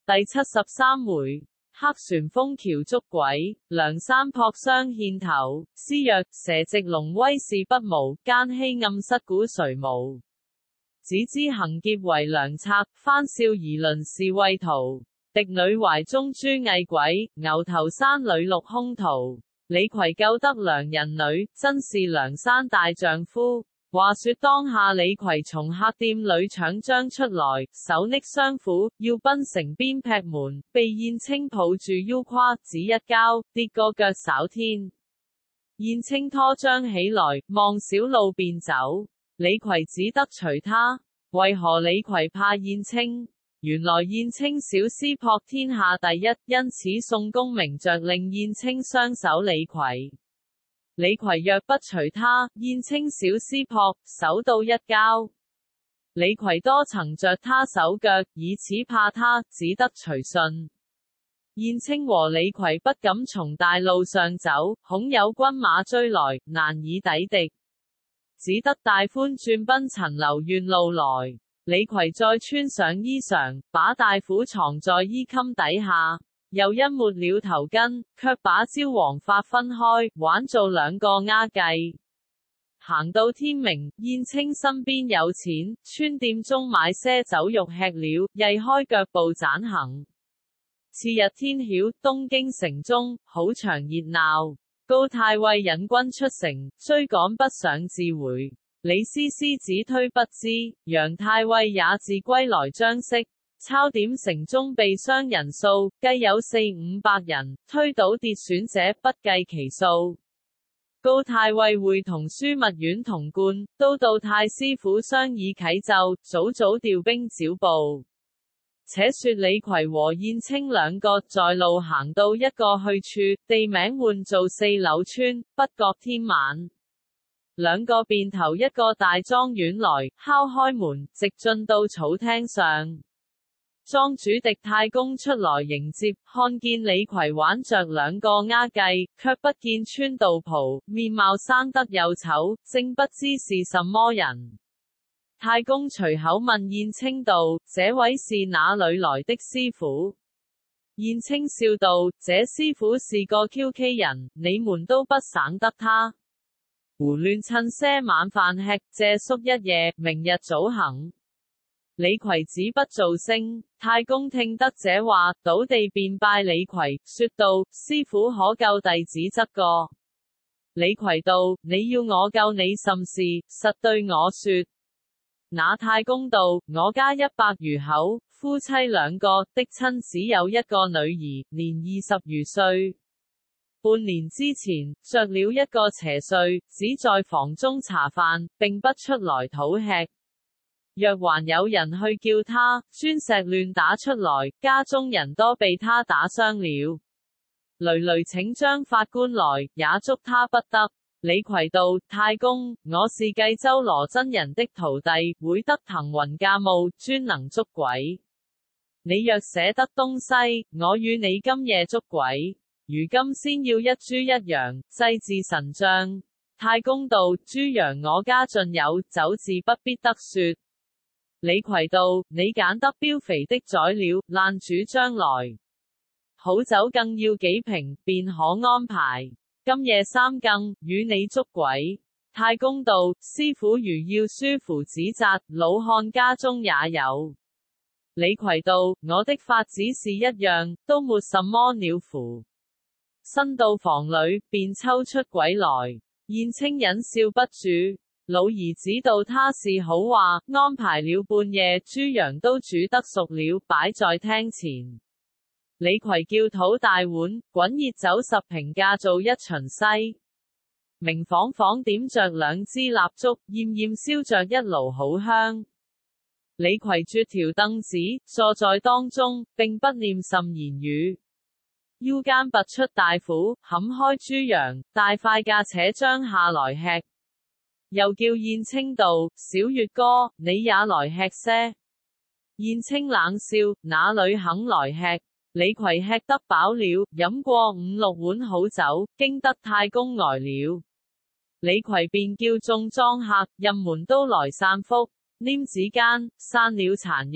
第73回，黑旋風橋捉鬼，梁山撲雙獻頭。詩曰：蛇藉龍威事不無，奸欺暗室估誰無？只知行劫為良策，番少疑鄰是畏途。敵女懷中諸偽鬼，牛頭山裏六兇徒。李逵救得良人女，真是梁山大丈夫。話說當下李逵從客店裏搶將出來，手握雙斧，要奔城邊劈門，被燕青抱住腰胯，只一跤，跌個腳稍天。燕青拖將起來，望小路便走。李逵只得隨他。為何李逵怕燕青？原來燕青小詩撲天下第一，因此宋公明着令燕青相守李逵。李逵若不隨他，燕青小詩撲，手到一交。李逵多曾着他手腳，以此怕他，只得隨順。燕青和李逵不敢從大路上走，恐有軍馬追來，難以抵敵，只得大歡轉奔陳留縣路來。李逵再穿上衣裳，把大斧藏在衣襟底下。又因沒了頭巾，卻把焦黃髮分開，玩做兩個鴉髻。行到天明，燕青身邊有錢，村店中買些酒肉吃了，曳開腳步盞行。次日天曉，東京城中好場熱鬧，高太尉引軍出城，追趕不上自回。李師師只推不知，楊太尉也自歸來將息。抄點城中被傷人數，計有400-500人，推倒跌損者不計其數。高太尉會同樞密院同貫都到太師府商議啟奏，早早調兵剿捕。且說李逵和燕青兩個在路行到一個去處，地名喚做四柳村，不覺天晚，兩個便投一個大莊園來，敲開門，直進到草廳上。莊主狄太公出來迎接，看見李逵挽着兩個鴉髻，卻不見穿道袍，面貌生得又醜，正不知是什麼人。太公隨口問燕青道：這位是哪裏來的師傅？燕青笑道：這師傅是個蹺蹊人，你們都不省得他。胡亂趁些晚飯吃，借宿一夜，明日早行。李逵只不做聲，太公聽得這話，倒地便拜李逵，說道：師傅可救弟子則個。李逵道：你要我救你甚事？實對我說。那太公道：我家100餘口，夫妻兩個，的親只有一個女兒，年20餘歲。半年之前，着了一個邪祟，只在房中茶飯，並不出來討吃。若還有人去叫他，磚石亂打出來，家中人多被他打傷了。累累請張法官來，也捉他不得。李逵道：太公，我是冀州羅真人的徒弟，會得騰雲駕霧，專能捉鬼。你若捨得東西，我與你今夜捉鬼。如今先要一豬一羊，祭祀神像。太公道：豬羊我家盡有，酒自不必得說。李逵道：你揀得膘肥的宰了，爛主將來。好酒更要幾瓶，便可安排。今夜3更，與你捉鬼。太公道：師傅如要書符紙紮，老漢家中也有。李逵道：我的法只是一樣，都沒什麼鳥符。身到房裏，便抽出鬼來。燕青忍笑不住。老兒指導他是好話，安排了半夜，豬羊都煮得熟了，擺在廳前。李逵叫討大碗，滾熱酒10瓶，架做一巡西。明晃晃點着2支蠟燭，艷艷燒着一爐好香。李逵撅條凳子，坐在當中，並不念甚言語。腰間拔出大斧，砍開豬羊，大塊架且將下來吃。又叫燕青道：小月哥，你也來吃些。燕青冷笑：哪裏肯來吃？李逵吃得飽了，飲過5-6碗好酒，驚得太公呆了。李逵便叫眾莊客、任門都來散福，拈指間散了殘肉。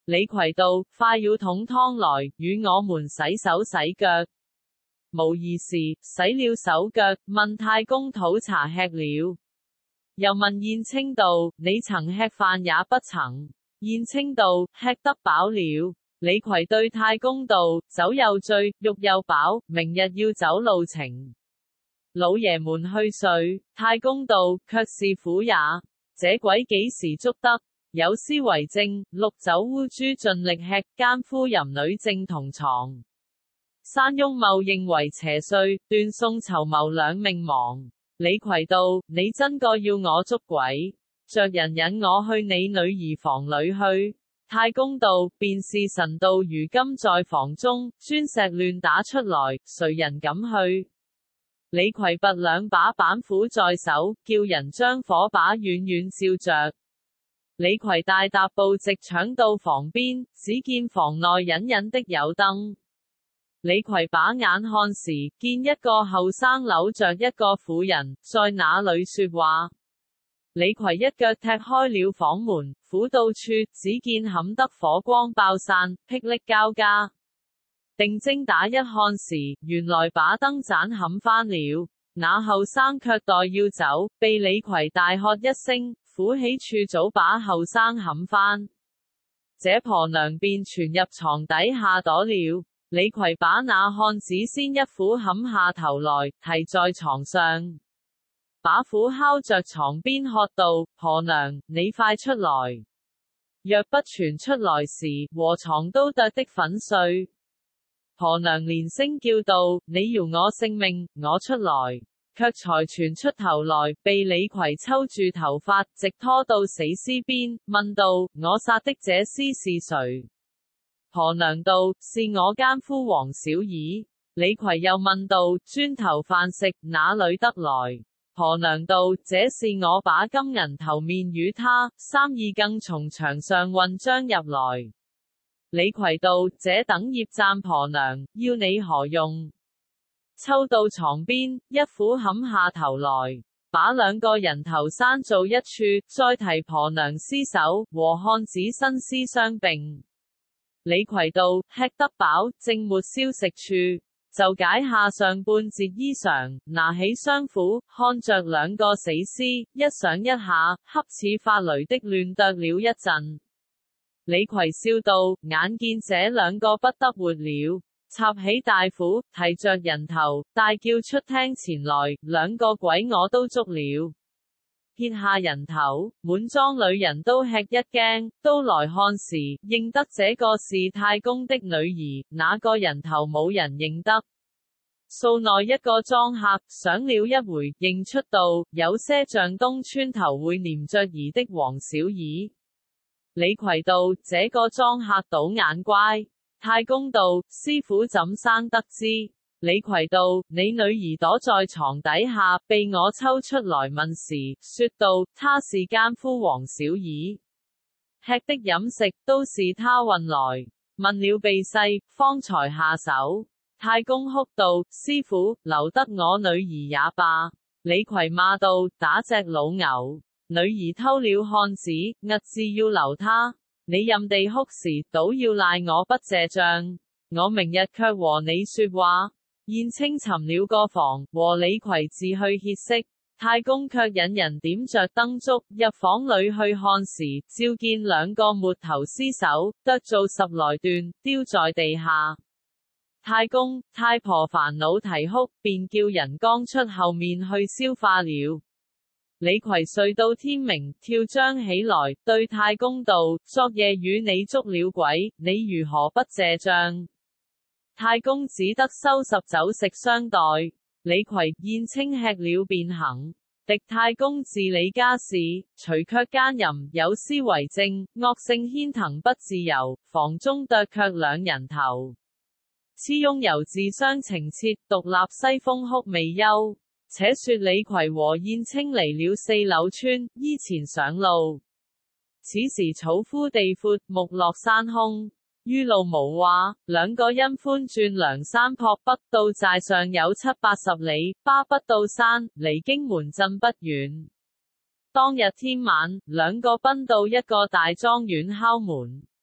李逵道：快舀桶湯來，與我們洗手洗腳。無異事，洗了手腳，問太公討茶吃了。又問燕青道：你曾吃飯也不曾？燕青道：吃得飽了。李逵對太公道：酒又醉，肉又飽，明日要走路程。老爺們去睡。太公道：卻是苦也。這鬼幾時捉得？有詩為證：六酒烏豬盡力吃，奸夫淫女正同床。山翁謬認為邪祟，斷送籌謀兩命亡。李逵道：你真個要我捉鬼，着人引我去你女兒房裏去。太公道：便是神道如今在房中，磚石亂打出來，誰人敢去？李逵拔兩把板斧在手，叫人將火把遠遠照着。李逵大踏步直搶到房邊，只見房內隱隱的有燈。李逵把眼看時，見一個後生摟着一個婦人，在那裏說話。李逵一腳踢開了房門，撫到處，只見冚得火光爆散，霹靂交加。定睛打一看時，原來把燈盞冚翻了。那後生卻待要走，被李逵大喝一聲，扶起處早把後生冚翻。這婆娘便傳入床底下躲了。李逵把那漢子先一斧砍下頭來，提在床上，把斧敲着床邊喝道：婆娘，你快出來！若不傳出來時，和床都剁的粉碎。婆娘連聲叫道：你饒我性命，我出來！卻才傳出頭來，被李逵抽住頭髮，直拖到死屍邊，問道：我殺的這廝是誰？婆娘道：是我奸夫黃小兒。李逵又問道：磚頭飯食哪裏得來？婆娘道：這是我把金銀頭面與他，三二更從牆上運將入來。李逵道：這等醃贊婆娘，要你何用？抽到床邊，一斧砍下頭來，把兩個人頭生做一處，再提婆娘屍首和漢子身屍相並。李逵道：吃得飽，正沒消食處，就解下上半截衣裳，拿起雙斧，看着兩個死屍，一上一下，恰似發雷的亂剁了一陣。李逵笑道：眼見這兩個不得活了，插起大斧，提着人頭，大叫出廳前來，兩個鬼我都捉了。撇下人頭，滿莊女人都吃一驚，都來看時，認得這個是太公的女兒，那個人頭冇人認得。數內一個莊客想了一回，認出道：有些像東村頭會念着兒的黃小兒。李逵道：這個莊客倒眼乖。太公道：師傅怎生得知？李逵道：你女兒躲在床底下，被我抽出來問時，說道：他是奸夫黃小兒，吃的飲食都是他運來，問了備細，方才下手。太公哭道：師傅，留得我女兒也罷。李逵罵道：打隻老牛，女兒偷了漢子，硬是要留他，你任地哭時，倒要賴我不謝帳，我明日卻和你說話。燕青尋了個房，和李逵自去歇息。太公卻引人點着燈燭入房裏去看時，照見兩個沒頭屍首，剁做10來段，丟在地下。太公、太婆煩惱啼哭，便叫人剛出後面去消化了。李逵睡到天明，跳將起來，對太公道：昨夜與你捉了鬼，你如何不謝帳？太公只得收拾酒食相待。李逵、燕青吃了便行。敵太公治理家事，除卻奸淫，有詩為證：惡性牽藤不自由，房中剁卻兩人頭。雌翁猶自相情切，獨立西風哭未休。且說李逵和燕青離了4柳村，依前上路。此時草枯地闊，木落山空。於路無話，兩個因寬轉梁山泊北到寨上有7-80里，巴不到山，離荊門鎮不遠。當日天晚，兩個奔到一個大莊園敲門。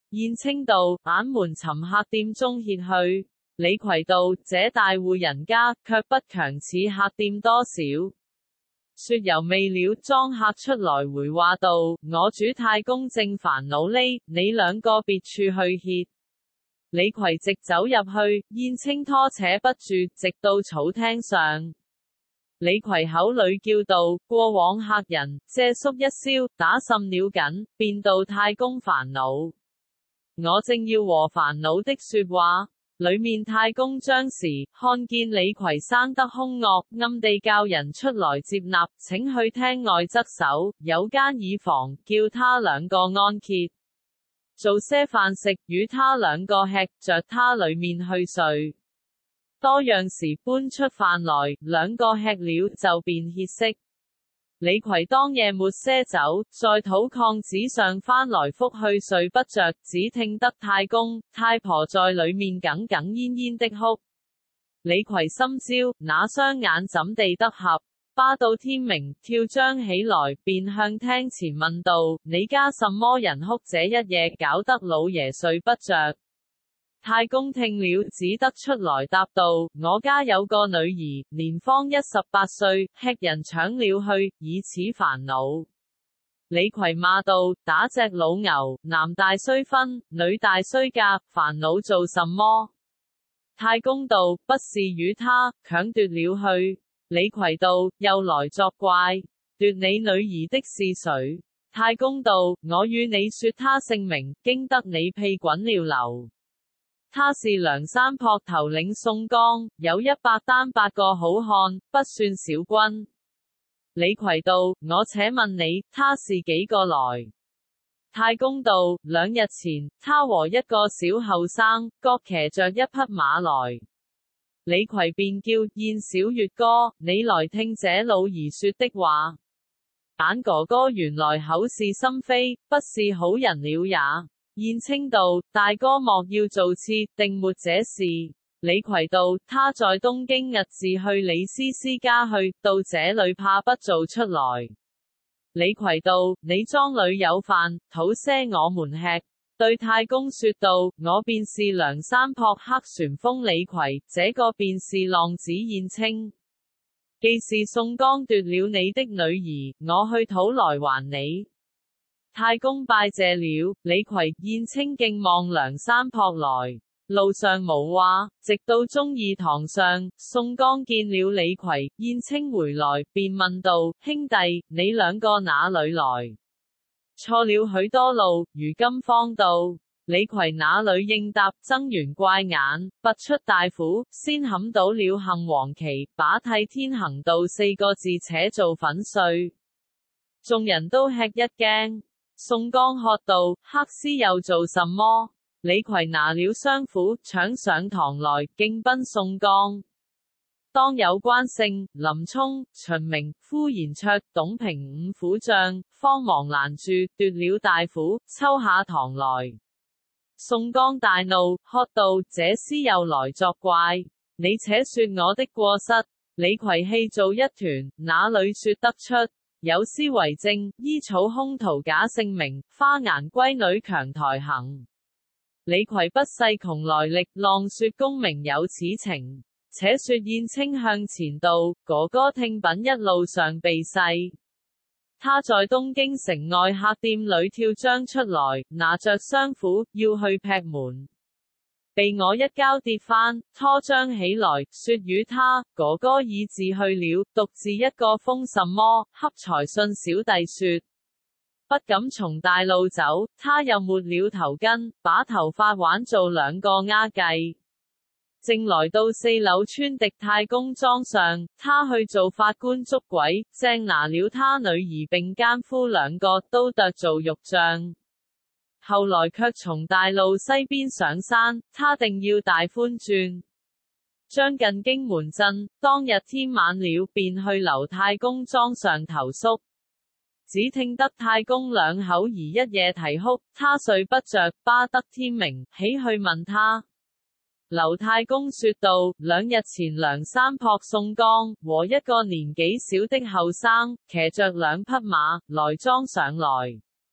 燕青道：眼門尋客店中歇去。李逵道：這大戶人家，卻不強此客店多少。說猶未了，莊客出來回話道：我主太公正煩惱呢，你兩個別處去歇。李逵直走入去，燕青拖扯不住，直到草廳上。李逵口裏叫道：過往客人借宿一宵，打甚了緊，便道太公煩惱。我正要和煩惱的說話，裏面太公將時，看見李逵生得兇惡，暗地教人出來接納，請去廳外側首，有間椅房，叫他兩個安歇，做些飯食，與他兩個吃着他裏面去睡。多樣時搬出飯來，兩個吃了就便歇息。李逵當夜沒些酒，在土炕子上翻來覆去睡不着，只聽得太公太婆在裏面哽哽咽咽的哭。李逵心焦，那雙眼怎地得合？巴到天明，跳將起來，便向廳前問道：你家什麼人哭這一夜，搞得老爺睡不着？太公聽了，只得出來答道：我家有個女兒，年方18歲，吃人搶了去，以此煩惱。李逵罵道：打隻老牛，男大須婚，女大須嫁，煩惱做什麼？太公道：不是與他強奪了去。李逵道：又來作怪，奪你女兒的是誰？太公道：我與你說他姓名，驚得你屁滾了流。他是梁山泊頭領宋江，有100單8個好漢，不算小軍。李逵道：我且問你，他是幾個來？太公道：2日前，他和一個小後生，各騎着一匹馬來。李逵便叫燕小月哥，你來聽這老兒說的話。眼哥哥原來口是心非，不是好人了也。燕青道：大哥莫要造次，定沒這事。李逵道：他在東京日自去李師師家去，到這裏怕不做出來。李逵道：你莊裏有飯，討些我們吃。對太公說道：我便是梁山泊黑旋風李逵，這個便是浪子燕青。既是宋江奪了你的女兒，我去討來還你。太公拜謝了，李逵、燕青競望梁山泊來。路上無話，直到忠義堂上，宋江見了李逵、燕青回來，便問道：兄弟，你兩個哪裏來？錯了許多路，如今方到。李逵那裏應答：睜圓怪眼，拔出大斧，先砍倒了杏黃旗，把替天行道4個字扯做粉碎。眾人都吃一驚。宋江喝道：黑師又做什麼？李逵拿了雙斧，搶上堂來，競奔宋江。當有關勝、林沖、秦明、呼延灼、董平5虎將，慌忙攔住，奪了大斧，抽下堂來。宋江大怒，喝道：這廝又來作怪，你且說我的過失。李逵氣做一團，哪裏說得出？有詩為證：衣草兇徒假姓名，花顏閨女強台行。李逵不細窮來歷，浪說功名有此情。且說燕青向前道：哥哥聽稟一路上備細。他在東京城外客店裏跳將出來，拿着雙斧要去劈門，被我一跤跌翻，拖將起來，說與他哥哥已自去了，獨自一個瘋什麼？恰才信小弟說，不敢從大路走。他又抹了頭巾，把頭髮挽做2個丫髻，正來到4柳村狄太公莊上，他去做法官捉鬼，正拿了他女兒並奸夫2個，都剁做肉醬。後來卻從大路西邊上山，他定要大寬轉。將近荊門鎮，當日天晚了，便去劉太公莊上投宿。只聽得太公2口兒一夜啼哭，他睡不着，巴得天明，起去問他。劉太公說道：2日前梁山泊宋江和一個年紀小的後生，騎着2匹馬來莊上來。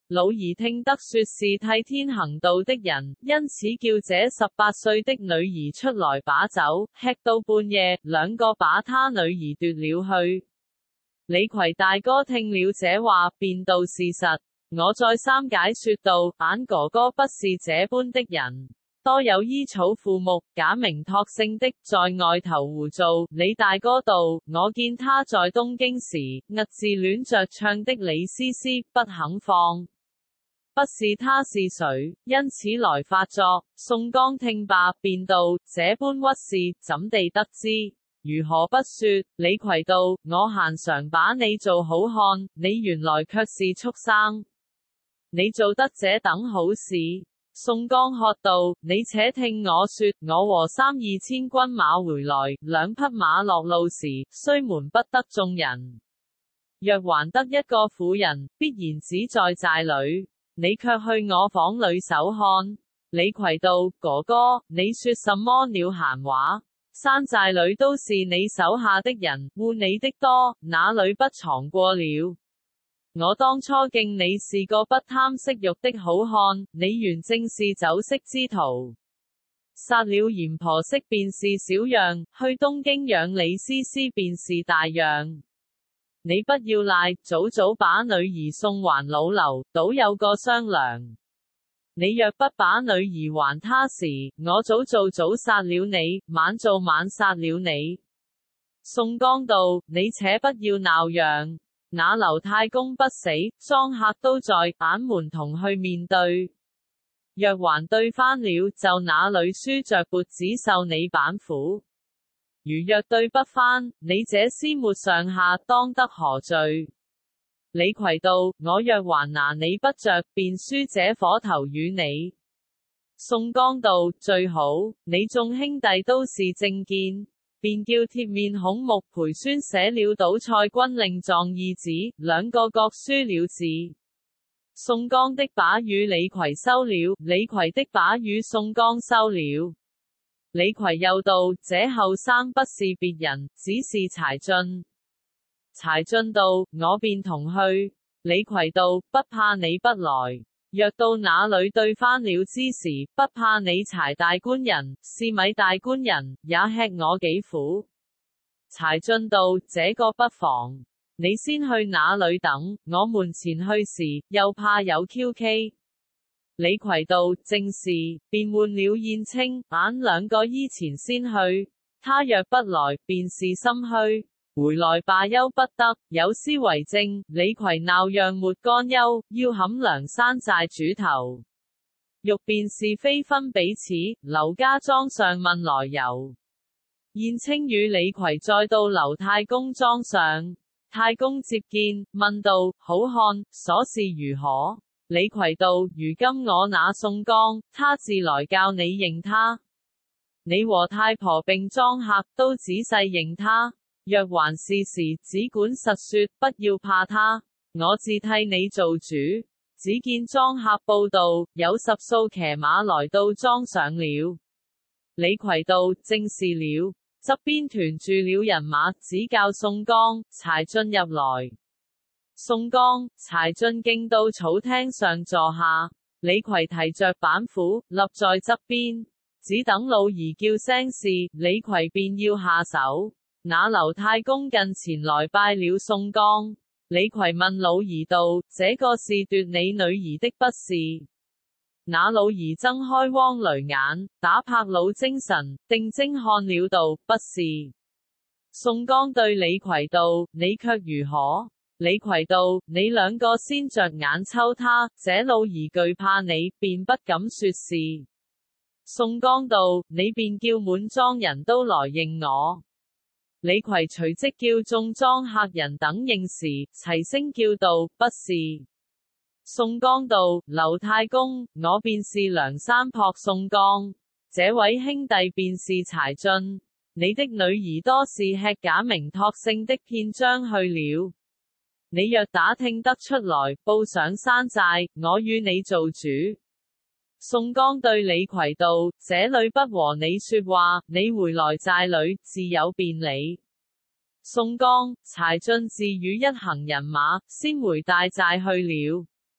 老兒聽得說是替天行道的人，因此叫這18歲的女兒出來把酒，吃到半夜，兩個把他女兒奪了去。李逵大哥聽了這話，便道是實，我再三解說道，俺哥哥不是這般的人，多有依草附木、假名託姓的，在外頭胡做。李大哥道，我見他在東京時，佚自戀着唱的李師師，不肯放。不是他是誰，因此來發作。宋江聽罷，便道：這般屈事，怎地得知？如何不說？李逵道：我閒常把你做好漢，你原來卻是畜生。你做得這等好事？宋江喝道：你且聽我說，我和3、2千軍馬回來，兩匹馬落路時，雖瞞不得眾人，若還得一個婦人，必然只在寨裏。你卻去我房裏搜看。李逵道：哥哥，你說什麼了閒話？山寨裏都是你手下的人，護你的多，哪裏不藏過了？我當初敬你是個不貪色欲的好漢，你原正是酒色之徒，殺了閻婆惜便是小樣，去東京養李師師便是大樣。你不要賴，早早把女兒送還老劉，倒有個商量。你若不把女兒還他時，我早做早殺了你，晚做晚殺了你。宋江道：你且不要鬧嚷，那劉太公不死，莊客都在，俺們同去面對。若還對翻了，就那裏輸着鉢子受你板斧。如若對不翻，你這師妹上下當得何罪？李逵道：我若還拿你不着，便輸這火頭與你。宋江道：最好，你眾兄弟都是正見，便叫鐵面孔目陪孫寫了倒蔡軍令狀二紙，兩個各書了字。宋江的把與李逵收了，李逵的把與宋江收了。李逵又道：這後生不是別人，只是柴進。柴進道：我便同去。李逵道：不怕你不來，若到那裏對翻了之時，不怕你柴大官人、是米大官人，也吃我幾苦。柴進道：這個不妨，你先去那裏等，我們前去時，又怕有蹊蹺。李逵道：正是，便換了燕青，俺兩個依前先去。他若不來，便是心虛，回來罷休不得。有詩為證：李逵鬧嚷沒干休，要撼梁山寨主頭。欲辨是非分彼此，劉家莊上問來由。燕青與李逵再到劉太公莊上，太公接見，問道：好漢，所事如何？李逵道：如今我那宋江，他自來教你認他。你和太婆並莊客都仔細認他，若還是時，只管實說，不要怕他。我自替你做主。只見莊客報道，有10數騎馬來到莊上了。李逵道：正是了。側邊團住了人馬，只教宋江、柴進入來。宋江、柴進徑到草廳上坐下，李逵提着板斧立在側邊，只等老兒叫聲是，李逵便要下手。那劉太公近前來拜了宋江，李逵問老兒道：這個是奪你女兒的不是？那老兒睜開汪雷眼，打拍腦精神，定睛看了道：不是。宋江對李逵道：你卻如何？李逵道：你兩個先着眼抽他，這老兒懼怕你，便不敢說是。宋江道：你便叫滿莊人都來認我。李逵隨即叫眾莊客人等應時，齊聲叫道：不是。宋江道：劉太公，我便是梁山泊宋江，這位兄弟便是柴進。你的女兒多是吃假名託姓的騙將去了。你若打聽得出來，報上山寨，我與你做主。宋江對李逵道：這裏不和你說話，你回來寨裏自有便理。宋江、柴進自與一行人馬，先回大寨去了。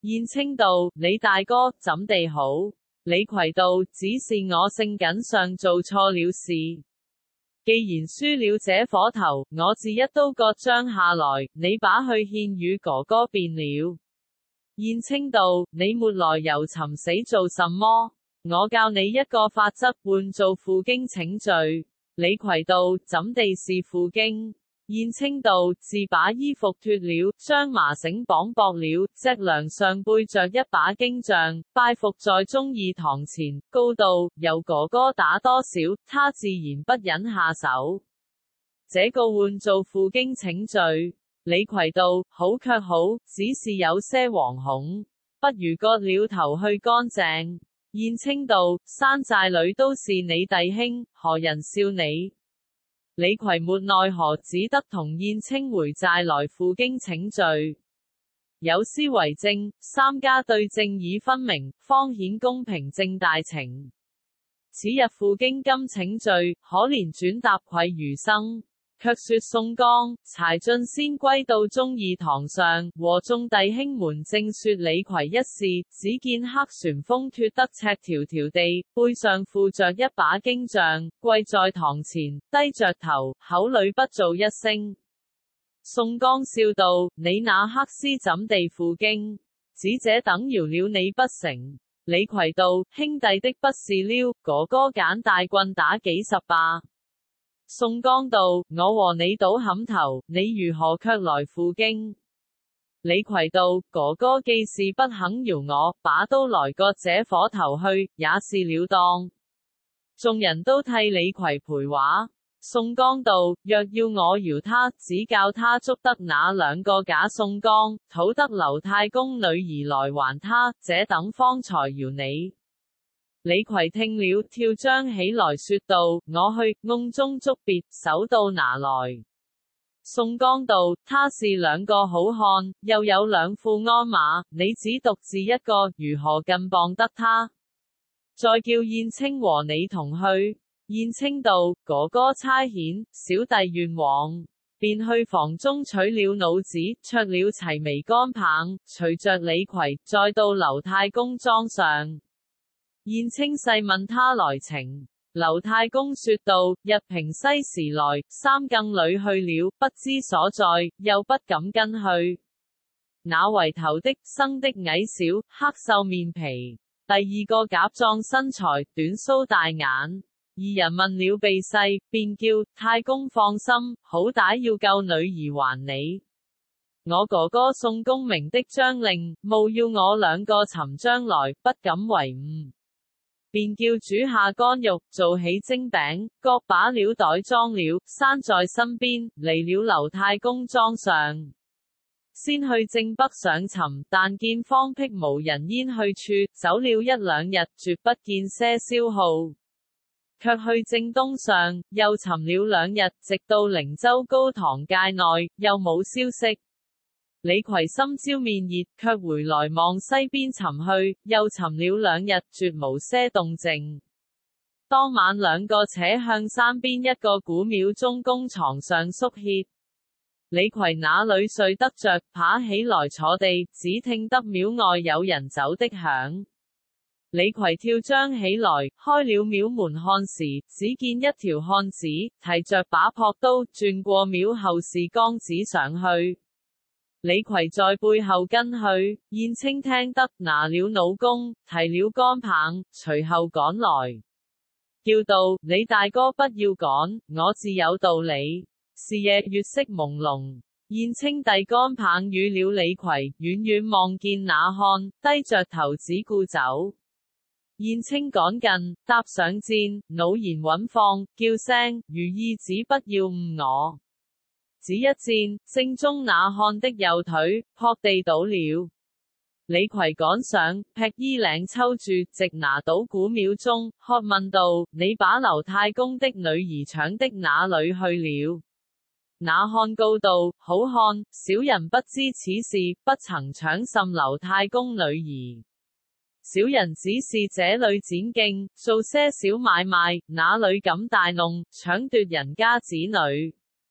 燕青道：李大哥，怎地好？李逵道：只是我性謹上做錯了事，既然輸了這火頭，我自一刀割將下來，你把去獻與哥哥便了。燕青道：你沒來由尋死做什麼？我教你一個法則，換做負荊請罪。李逵道：怎地是負荊？燕青道：自把衣服脫了，將麻繩綁縛了，脊梁上背着一把荊杖，拜伏在忠義堂前，告道：由哥哥打多少，他自然不忍下手。這個換做負荊請罪。李逵道：好卻好，只是有些惶恐，不如割了頭去乾淨。燕青道：山寨裏都是你弟兄，何人笑你？李逵沒奈何，只得同燕青回寨來負荊請罪。有詩為證：三家對正已分明，方顯公平正大情。此日負荊今請罪，可憐轉答愧餘生。卻說宋江、柴進先歸到忠義堂上，和眾弟兄們正說李逵一事，只見黑旋風脱得赤條條地，背上負着一把荊杖，跪在堂前，低着頭，口裏不造一聲。宋江笑道：你那黑絲怎地負荊？只這等饒了你不成？李逵道：兄弟的不是撩，哥哥揀大棍打幾十把。宋江道：我和你賭撼頭，你如何卻來負荊？李逵道：哥哥既是不肯饒我，把刀來割這火頭去，也是了當。眾人都替李逵賠話。宋江道：若要我饒他，只教他捉得那兩個假宋江，討得劉太公女兒來還他，這等方才饒你。李逵聽了，跳將起來說道：我去，甕中捉別，手到拿來。宋江道：他是兩個好漢，又有兩副鞍馬，你只獨自一個，如何近傍得他？再叫燕青和你同去。燕青道：哥哥差遣，小弟願往。便去房中取了弩子，卓了齊眉杆棒，隨着李逵，再到劉太公莊上。燕青細問他來情，劉太公說道：日平西時來，三更裏去了，不知所在，又不敢跟去。那圍頭的生的矮小，黑瘦面皮；第二個甲壯身材，短鬚大眼。二人問了備細，便叫太公放心，好歹要救女兒還你。我哥哥宋公明的將令，務要我兩個尋將來，不敢違誤。便叫煮下乾肉，做起蒸餅，各把料袋裝了，拴在身邊，離了劉太公莊上。先去正北上尋，但見荒僻無人煙去處，走了一兩日，絕不見些消耗。卻去正東上，又尋了兩日，直到靈州高堂界內，又冇消息。李逵心焦面熱，卻回來望西邊尋去，又尋了兩日，絕無些動靜。當晚兩個且向山邊一個古廟中公床上宿歇。李逵那裏睡得着，爬起來坐地，只聽得廟外有人走的響。李逵跳將起來，開了廟門看時，只見一條漢子提着把朴刀，轉過廟後是江子上去。李逵在背後跟去，燕青聽得，拿了弩弓，提了杆棒，隨後趕來，叫道：李大哥不要趕，我自有道理。是夜月色朦朧，燕青遞杆棒與了李逵，遠遠望見那漢，低着頭只顧走。燕青趕近，搭上箭，惱然穩放，叫聲：如意子不要誤我。只一箭，正中那漢的右腿，撲地倒了。李逵趕上，劈衣領抽住，直拿到古廟中，喝問道：你把劉太公的女兒搶的哪裏去了？那漢告道：好漢，小人不知此事，不曾搶甚劉太公女兒。小人只是這裏展徑，做些小買賣，哪裏敢大弄，搶奪人家子女。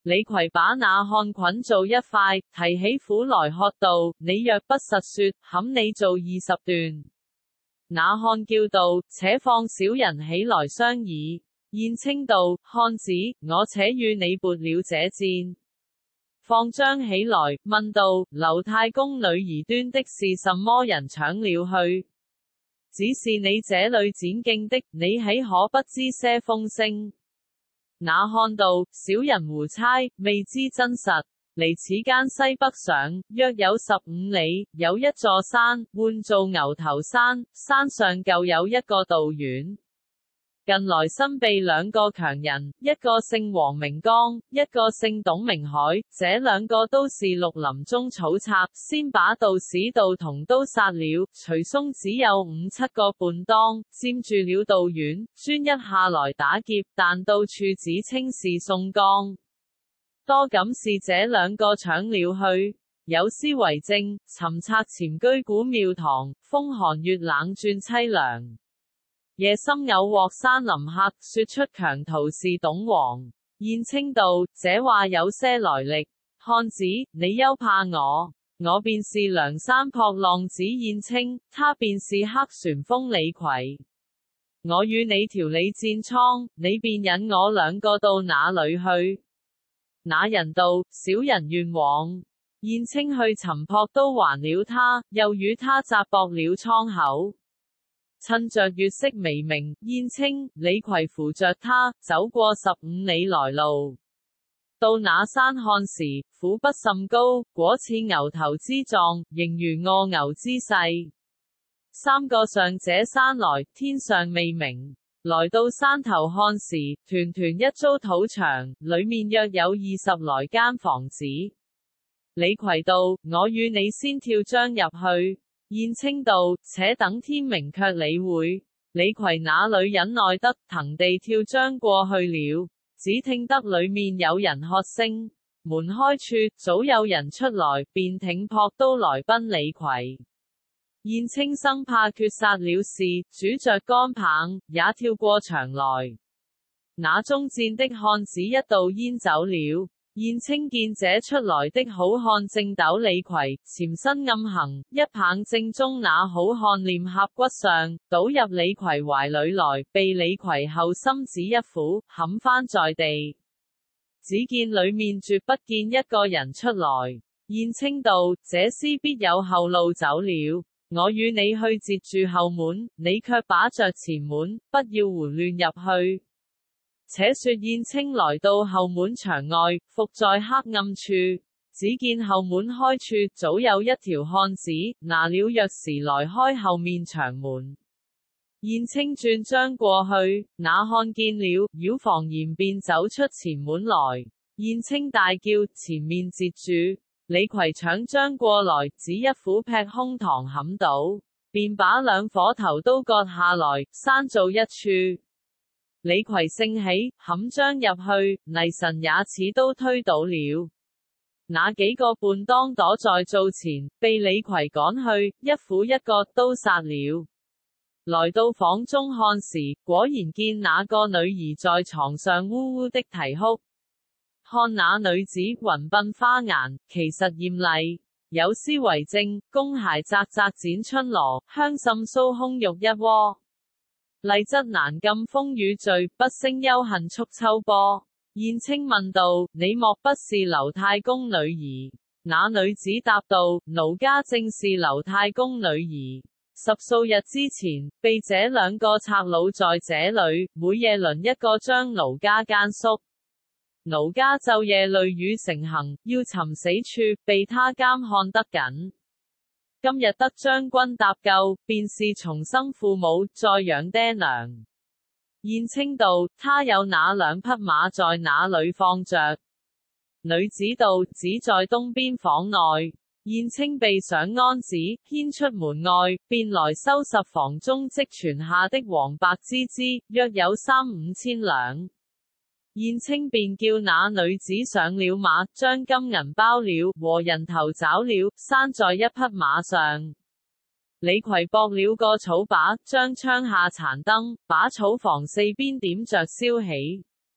李逵把那漢捆做一塊，提起斧來喝道：你若不實說，砍你做20段。那漢叫道：且放小人起來商議。燕青道：漢子，我且與你撥了這箭。放將起來，問道：劉太公女兒端的是什麼人搶了去？只是你這裏剪徑的，你豈可不知些風聲？那漢道：小人胡猜，未知真實。離此間西北上，約有15里，有一座山，喚做牛頭山。山上舊有一個道院，近來新備2個強人，一個姓黃名剛，一個姓董名海。這2個都是綠林中草賊，先把道士道童都殺了，隨松只有5、7個伴當，佔住了道院，專一下來打劫，但到處只稱是宋江。多感是這2個搶了去，有詩為證：尋賊潛居古廟堂，風寒月冷轉淒涼。夜深偶獲山林客，說出強徒是董王。燕青道：這話有些來歷。漢子，你休怕我，我便是梁山泊浪子燕青，他便是黑旋風李逵。我與你調理戰倉，你便引我2個到那裏去？那人道：小人願往。燕青去尋朴都還了他，又與他紮駁了倉口。趁着月色微明，燕青、李逵扶着他，走過15里來路。到那山看時，虎不甚高，果似牛頭之狀，形如臥牛之勢。3個上這山來，天尚未明。來到山頭看時，團團一遭土牆，裏面約有20來間房子。李逵道：我與你先跳將入去。燕青道：且等天明卻理會。李逵那裏忍耐得，騰地跳將過去了。只聽得裏面有人喝聲，門開處，早有人出來，便挺朴刀來奔李逵。燕青生怕決殺了事，拄着杆棒，也跳過牆來。那中箭的漢子一道煙走了。燕青見這出來的好漢正斗李逵，潛身暗行，一棒正中那好漢臉頰骨上，倒入李逵懷裏來，被李逵後心指一斧，砍翻在地。只見裏面絕不見一個人出來。燕青道：這廝必有後路走了，我與你去截住後門，你卻把着前門，不要胡亂入去。且說燕青來到後門牆外，伏在黑暗處，只見後門開處早有一條漢子拿了鑰匙來開後面牆門。燕青轉將過去，那漢見了，繞房檐便走出前門來。燕青大叫：前面截住！李逵搶將過來，只一斧劈胸膛砍倒，便把2顆頭都割下來，拴做一處。李逵盛喜，砍將入去，泥神也似都推倒了。那幾個伴當躲在灶前，被李逵趕去，一斧一個都殺了。來到房中看時，果然見那個女兒在床上嗚嗚的啼哭。看那女子雲鬢花顏，其實艷麗，有詩為證：宮骸窄窄剪春羅，香滲酥胸肉一窩。麗質難禁風雨罪，不勝幽恨促秋波。燕青問道：你莫不是劉太公女兒？那女子答道：奴家正是劉太公女兒。10數日之前，被這2個賊佬在這裏，每夜輪一個將奴家奸宿。奴家晝夜淚雨成行，要尋死處，被他監看得緊。今日得將軍搭救，便是重生父母，再養爹娘。燕青道：他有那2匹馬在哪裏放着？女子道：只在東邊房內。燕青備上鞍子，牽出門外，便來收拾房中積存下的黃白之資，約有3、5千兩。燕青便叫那女子上了馬，將金銀包了，和人頭找了，拴在一匹馬上。李逵駁了個草把，將窗下殘燈，把草房4邊點着燒起。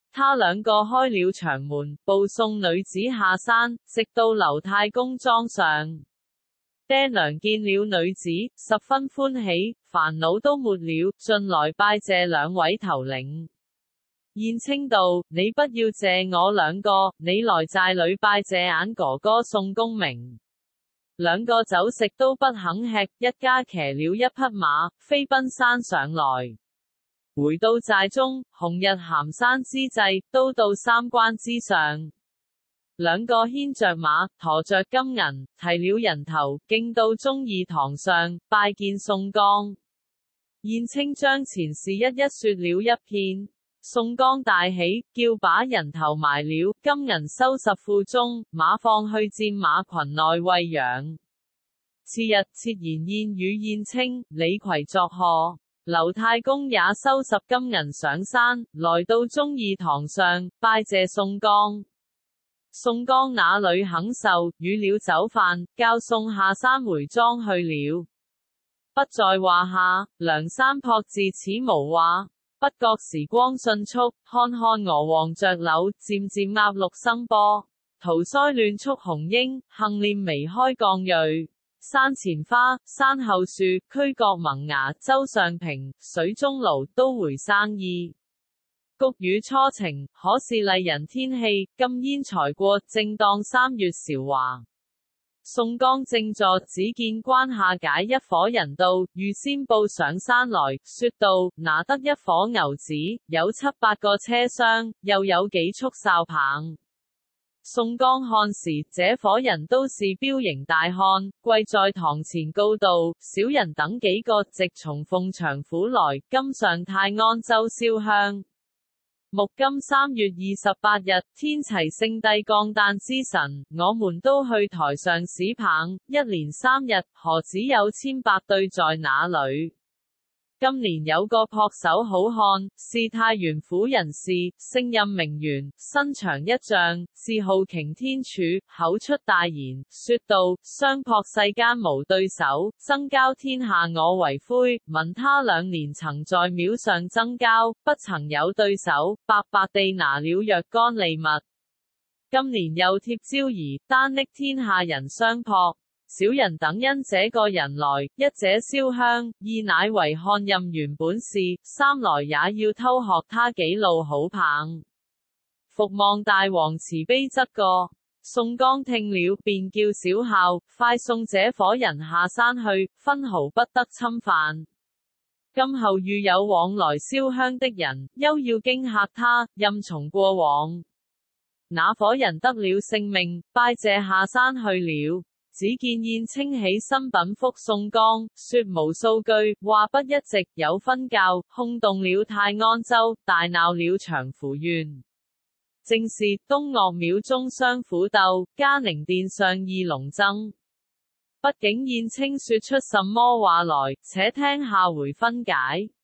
他兩個開了長門，步送女子下山，直到劉太公莊上。爹娘見了女子，十分歡喜，煩惱都沒了，進來拜謝兩位頭領。燕青道：你不要謝我兩個，你來寨裏拜謝眼哥哥宋公明。兩個酒食都不肯吃，一家騎了一匹馬，飛奔山上來。回到寨中，紅日咸山之際，都到三關之上。兩個牽着馬，馱着金銀，提了人頭，徑到忠義堂上，拜見宋江。燕青將前事一一說了一遍。宋江大喜，叫把人頭埋了，金銀收拾庫中，馬放去戰馬群內餵養。次日設筵宴與燕青、李逵作賀。劉太公也收拾金銀上山，來到忠義堂上，拜謝宋江。宋江那裏肯受，與了酒飯，教送下山回莊去了，不在話下。梁山泊自此無話。不覺時光迅速，看看鵝黃雀柳，漸漸鴨綠生波。桃腮亂促紅纓，杏臉眉開絳蕊。山前花，山後樹，區角萌芽，洲上平，水中驢，都回生意。谷雨初晴，可是麗人天氣，禁煙才過，正當3月韶華。宋江正坐，只見關下解一伙人到，預先報上山來，說道：拿得一伙牛子，有7、8個車廂，又有幾束哨棒。宋江看時，這伙人都是彪形大漢，跪在堂前告道：小人等幾個直從鳳翔府來，今上泰安州燒香。目今3月28日，天齊聖帝降誕之辰，我們都去台上使棒，一連3日，何止有千百對在那裏？今年有個撲手好漢，是太原府人士，姓任名元，身長1丈，自號擎天柱，口出大言，說道：相撲世間無對手，爭交天下我為魁。聞他2年曾在廟上爭交，不曾有對手，白白地拿了若干利物。今年又貼招兒，單搦天下人相撲。小人等因這個人來，一者燒香，二乃為看任元本事，三來也要偷學他幾路好棒。伏望大王慈悲則個。宋江聽了，便叫小校快送這伙人下山去，分毫不得侵犯。今後遇有往來燒香的人，休要驚嚇他，任從過往。那伙人得了性命，拜謝下山去了。只見燕青起身稟覆宋江，說無數句話不一直，有分教，轟動了泰安州，大鬧了長符縣。正是東嶽廟中雙虎鬥，嘉寧殿上二龍爭。不竟燕青說出什麼話來，且聽下回分解。